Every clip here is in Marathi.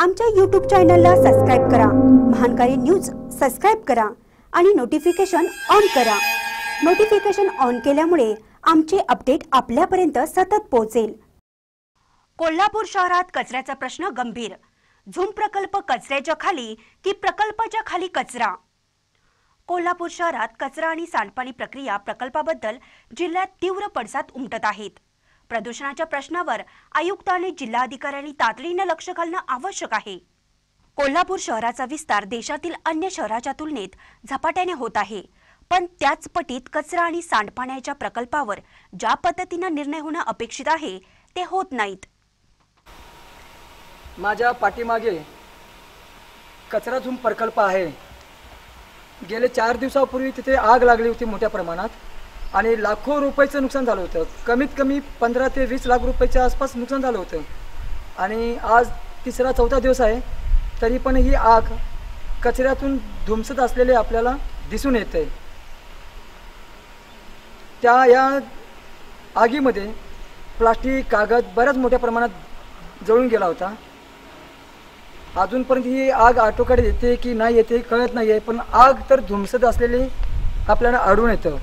आमच्या YouTube चॅनलला सबस्क्राइब करा, महानकारी न्यूज सबस्क्राइब करा आणि नोटिफिकेशन ऑन करा। नोटिफिकेशन ऑन केल्यामुळे आमचे अपडेट आपल्यापर्यंत सतत पोहोचेल। कोल्हापूर शहरात कचऱ्याचा प्रश्न गंभीर। झूम प्रकल्प कचऱ्याच्या खाली की प्रकल्पाच्या खाली कचरा? कोल्हापूर शहरात कचरा आणि सांडपाणी प्रक्रिया प्रकल्पाबद्दल जिल्ह्यात तीव्र पडसाद उमटत आहेत। प्रदूषणाच्या प्रश्नावर आयुक्त आणि जिल्हाधिकाऱ्यांनी तातडीने लक्ष घालणे आवश्यक आहे। कोल्हापूर शहराचा विस्तार देशातील अन्य शहराच्या तुलनेत झपाट्याने होत आहे, पण त्याच पटीत कचरा आणि सांडपाण्याच्या प्रकल्पावर ज्या पद्धतीने निर्णय होणे अपेक्षित आहे ते होत नाहीत। माझ्या पाठीमागे कचरा झूम प्रकल्प आहे। गेले 4 दिवसापूर्वी तिथे आग लागली होती मोठ्या प्रमाणात आणि लाखो रुपयाचं नुकसान झालं होतं। कमीत कमी 15 ते 20 लाख रुपयाच्या आसपास नुकसान झालं होतं आणि आज 3रा-4था दिवस आहे, तरी पण ही आग कचऱ्यातून धुमसत असलेले आपल्याला दिसून येते। या आगीमध्ये प्लास्टिक, कागद बऱ्याच मोठ्या प्रमाणात जळून गेला होता। अजूनपर्यंत ही आग आटोक्यात येते की नाही येते कळत नाहीये, पण आग तर धुमसत असलेली आपल्याला आढळून येतं।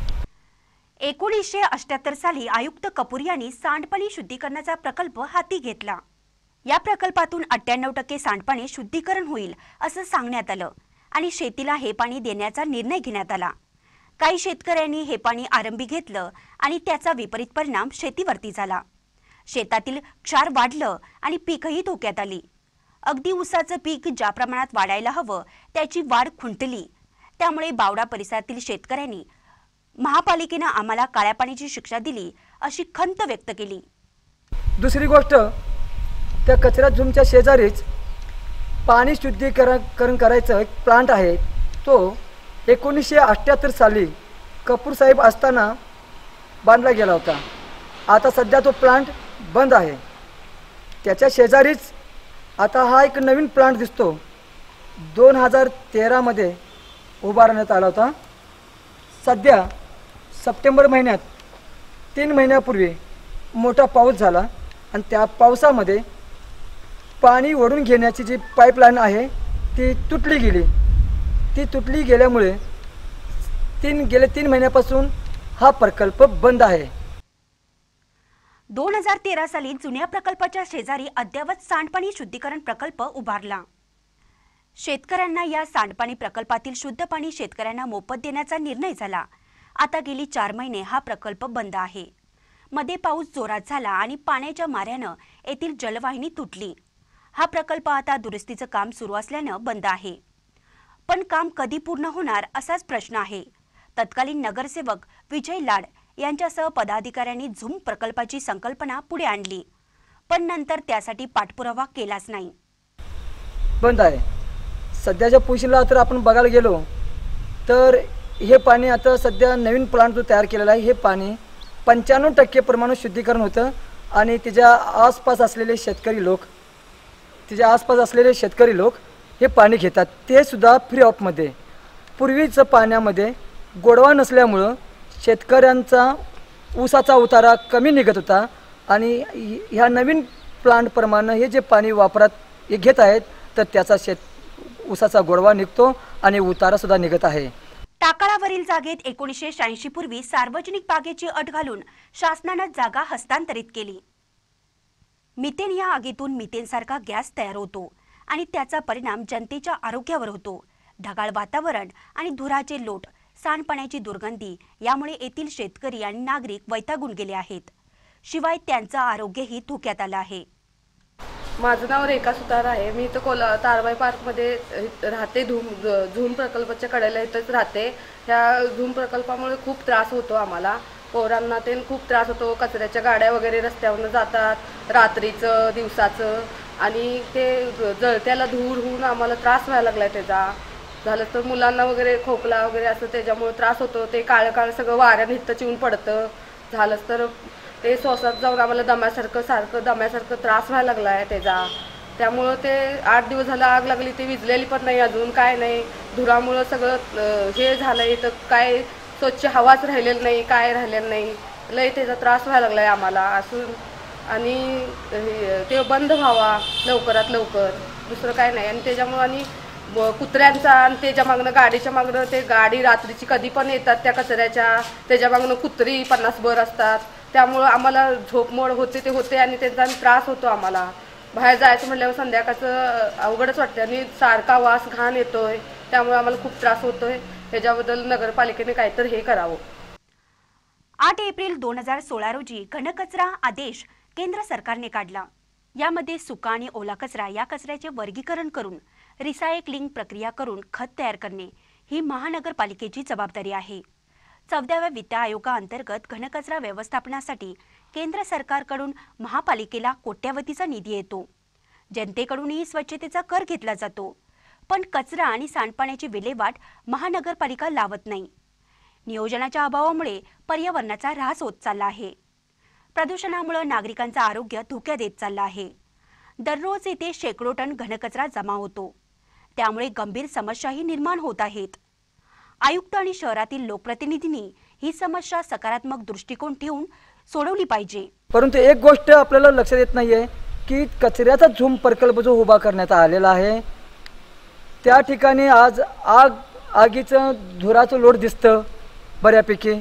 1978 साली आयुक्त कपूर यांनी सांडपाणी शुद्धीकरणाचा प्रकल्प हाती घेतला। या प्रकल्पातून 98% सांडपाणी शुद्धीकरण होईल असं सांगण्यात आलं आणि शेतीला हे पाणी देण्याचा निर्णय घेण्यात आला। काही शेतकऱ्यांनी हे पाणी आरंभी घेतलं आणि त्याचा विपरीत परिणाम शेतीवरती झाला। शेतातील क्षार वाढलं आणि पीकही धोक्यात आली। अगदी ऊसाचं पीक ज्या प्रमाणात वाढायला हवं त्याची वाढ खुंटली। त्यामुळे बावडा परिसरातील शेतकऱ्यांनी महापालिकेने आम्हाला काळ्या पाण्याची शिक्षा दिली अशी खंत व्यक्त केली। दुसरी गोष्ट, त्या कचरा झूमच्या शेजारीच पाणी शुद्धीकरण करायचं एक प्लांट आहे। तो 1978 साली कपूर साहेब असताना बांधला गेला होता। आता सध्या तो प्लांट बंद आहे। त्याच्या शेजारीच आता हा एक नवीन प्लांट दिसतो, 2013 मध्ये उभारण्यात आला होता। सध्या सप्टेंबर महिन्यात 3 महिन्यापूर्वी मोठा पाऊस झाला आणि त्या पावसामध्ये पाणी ओढून घेण्याची जी पाईपलाईन आहे ती तुटली गेली। ती तुटली गेल्यामुळे गेले 3 महिन्यापासून हा प्रकल्प बंद आहे। 2013 साली जुन्या प्रकल्पाच्या शेजारी अद्ययावत सांडपाणी शुद्धीकरण प्रकल्प उभारला। शेतकऱ्यांना या सांडपाणी प्रकल्पातील शुद्ध पाणी शेतकऱ्यांना मोफत देण्याचा निर्णय झाला। आता गेली 4 महिने हा प्रकल्प बंद आहे। मध्ये पाऊस जोरात झाला आणि पाण्याच्या माऱ्यानं येथील जलवाहिनी तुटली। हा प्रकल्प आता दुरुस्तीचं काम सुरू असल्यानं बंद आहे, पण काम कधी पूर्ण होणार असाच प्रश्न आहे। तत्कालीन नगरसेवक विजय लाड यांच्यासह पदाधिकाऱ्यांनी झूम प्रकल्पाची संकल्पना पुढे आणली, पण नंतर त्यासाठी पाठपुरावा केलाच नाही। बंद आहे। सध्याच्या पोझिशनला तर आपण बघायला गेलो तर हे पाणी आता सध्या नवीन प्लांट जो तयार केलेला आहे, हे पाणी 95% प्रमाणात शुद्धीकरण होतं आणि त्याच्या आसपास असलेले शेतकरी लोक हे पाणी घेतात, ते सुद्धा फ्री ऑफमध्ये। पूर्वीचं पाण्यामध्ये गोडवा नसल्यामुळं शेतकऱ्यांचा ऊसाचा उतारा कमी निघत होता आणि ह्या नवीन प्लांटप्रमाणे हे जे पाणी वापरात घेत आहेत तर त्याचा ऊसाचा गोडवा निघतो आणि उतारा सुद्धा निघत आहे। टाकाळावरील जागेत 1986 पूर्वी सार्वजनिक बागेची अट घालून शासनाने जागा हस्तांतरित केली। मिथेन या आगीतून मिथेनसारखा गॅस तयार होतो आणि त्याचा परिणाम जनतेच्या आरोग्यावर होतो। ढगाळ वातावरण आणि धुराचे लोट, सांडपाण्याची दुर्गंधी यामुळे येथील शेतकरी आणि नागरिक वैतागून गेले आहेत। शिवाय त्यांचं आरोग्यही धोक्यात आलं आहे। माझं नाव रेखा सुतार आहे। मी इथं तारबाई पार्कमध्ये राहते। झूम प्रकल्पाच्या कडेला इथंच राहते। ह्या झूम प्रकल्पामुळे खूप त्रास होतो आम्हाला, पोरांना ते खूप त्रास होतो। कचऱ्याच्या गाड्या वगैरे रस्त्यावरून जातात रात्रीचं दिवसाचं आणि ते जळत्याला धूर होऊन आम्हाला त्रास व्हायला लागलाय त्याचा। झालं तर मुलांना वगैरे खोकला वगैरे असं त्याच्यामुळे त्रास होतो। ते काळं सगळं वाऱ्याने हितं चिवून पडतं। झालंच तर ते श्वासात जाऊन आम्हाला दम्यासारखं त्रास व्हायला लागला आहे त्याचा। त्यामुळं ते 8 दिवस झालं आग लागली, ते विजलेली पण नाही अजून काय नाही। धुरामुळं सगळं हे झालंय, तर काय स्वच्छ हवाच राहिलेलं नाही, काय राहिलेलं नाही। लय त्याचा त्रास व्हायला लागला आहे आम्हाला असून आणि ते बंद व्हावा लवकरात लवकर। दुसरं काय नाही. आणि त्याच्यामुळं आणि कुत्र्यांचा आणि त्याच्या मागणं गाडीच्या मागणं ते गाडी रात्रीची कधी पण येतात त्या कचऱ्याच्या, त्याच्या मागणं कुत्री 50 भर असतात. त्यामुळं आम्हाला झोपमोड होते ते होते आणि त्यांचा त्रास होतो आम्हाला. बाहेर जायचं म्हटल्यावर संध्याकाळचं अवघडच वाटतं आणि सारखा वास घाण येतोय. त्यामुळे आम्हाला खूप त्रास होतोय. ह्याच्याबद्दल नगरपालिकेने काहीतरी हे करावं. 8 एप्रिल 2016 रोजी घनकचरा आदेश केंद्र सरकारने काढला. यामध्ये सुका आणि ओला कचरा या कचऱ्याचे वर्गीकरण करून रिसायकलिंग प्रक्रिया करून खत तयार करणे ही महानगरपालिकेची जबाबदारी आहे. 14व्या वित्त आयोगाअंतर्गत घनकचरा व्यवस्थापनासाठी केंद्र सरकारकडून महापालिकेला कोट्यावधीचा निधी येतो. जनतेकडूनही स्वच्छतेचा कर घेतला जातो. पण कचरा आणि सांडपाण्याची विल्हेवाट महानगरपालिका लावत नाही. नियोजनाच्या अभावामुळे पर्यावरणाचा ऱ्हास होत चालला आहे. प्रदूषणामुळे नागरिकांचं आरोग्य धोक्यात येत चाललं आहे. दररोज येथे शेकडो टन घनकचरा जमा होतो. त्यामुळे गंभीर समस्याही निर्माण होत आहेत. आयुक्त आणि शहरातील लोकप्रतिनिधींनी ही समस्या सकारात्मक दृष्टिकोन ठेवून सोडवली पाहिजे. परंतु एक गोष्ट आपल्याला लक्षात येत नाहीये की कचऱ्याचा झूम प्रकल्प जो उभा करण्यात आलेला आहे त्या ठिकाणी आज आगीचं धुराचं लोट दिसतं बऱ्यापैकी.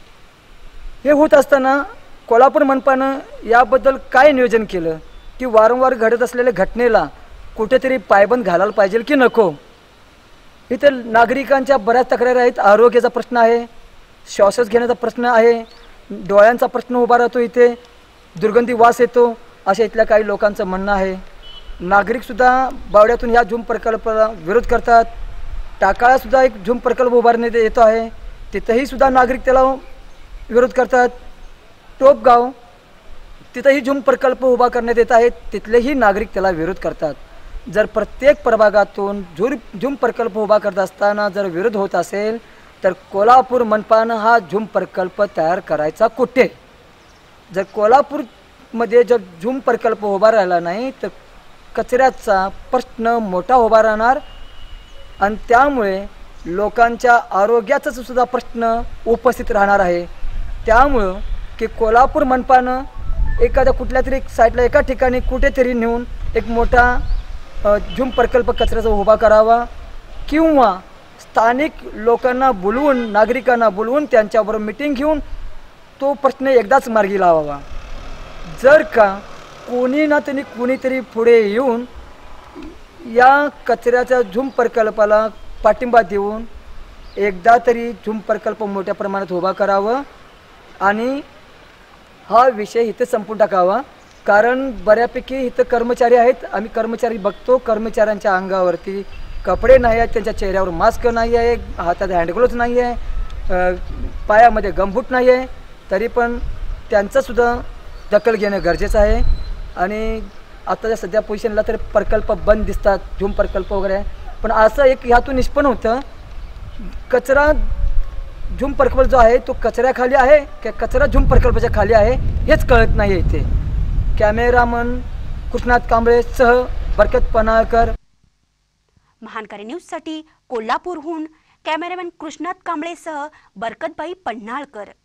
हे होत असताना कोल्हापूर मनपानं याबद्दल काय नियोजन केलं की वारंवार घडत असलेल्या घटनेला कुठेतरी पायबंद घालायला पाहिजे की नको. इथे नागरिकांच्या बऱ्याच तक्रारी आहेत. आरोग्याचा प्रश्न आहे, श्वास घेण्याचा प्रश्न आहे, डोळ्यांचा प्रश्न उभा राहतो, इथे दुर्गंधी वास येतो अशा इथल्या काही लोकांचं म्हणणं आहे. नागरिकसुद्धा बावड्यातून या झूम प्रकल्पाला विरोध करतात. टाकाळासुद्धा एक झूम प्रकल्प उभारण्यात येतो आहे, तिथंही सुद्धा नागरिक त्याला विरोध करतात. टोपगाव तिथंही झूम प्रकल्प उभा करण्यात येत आहेत, तिथलेही नागरिक त्याला विरोध करतात. जर प्रत्येक प्रभागातून झूम प्रकल्प उभा करत असताना जर विरोध होत असेल तर कोल्हापूर मनपानं हा झूम प्रकल्प तयार करायचा कुठे. जर कोल्हापूरमध्ये जर झूम प्रकल्प उभा राहिला नाही तर कचऱ्याचा प्रश्न मोठा उभा राहणार आणि त्यामुळे लोकांच्या आरोग्याचा सुद्धा प्रश्न उपस्थित राहणार आहे. त्यामुळं की कोल्हापूर मनपानं एखाद्या कुठल्या तरी साईडला एका ठिकाणी कुठेतरी नेऊन एक मोठा झूम प्रकल्प कचऱ्याचा उभा करावा किंवा स्थानिक लोकांना बोलवून नागरिकांना बोलवून त्यांच्याबरोबर मीटिंग घेऊन तो प्रश्न एकदाच मार्गी लावावा. जर का कोणी ना तरी कोणीतरी पुढे येऊन या कचऱ्याच्या झूम प्रकल्पाला पाठिंबा देऊन एकदा तरी झूम प्रकल्प मोठ्या प्रमाणात उभा करावं आणि हा विषय इथे संपून टाकावा. कारण बऱ्यापैकी इथं कर्मचारी आहेत, आम्ही कर्मचारी बघतो, कर्मचाऱ्यांच्या अंगावरती कपडे नाही आहेत, त्यांच्या चेहऱ्यावर मास्क नाही आहे, हातात हँडग्लोव्ज नाही आहे, पायामध्ये गमबूट नाही आहे, तरी पण त्यांचंसुद्धा दखल घेणं गरजेचं आहे. आणि आताच्या सध्या पोझिशनला तर प्रकल्प बंद दिसतात, झूम प्रकल्प वगैरे. पण असं एक ह्यातून निष्पन्न होतं कचरा झूम प्रकल्प जो आहे तो कचऱ्याखाली आहे की कचरा झूम प्रकल्पाच्या खाली आहे हेच कळत नाही आहे. इथे कॅमेरामन कृष्णात कांबळेसह बरकत पनाळकर, महानकारी न्यूजसाठी कोल्हापूरहून कॅमेरामॅन कृष्णात कांबळेसह बरकतबाई पन्हाळकर.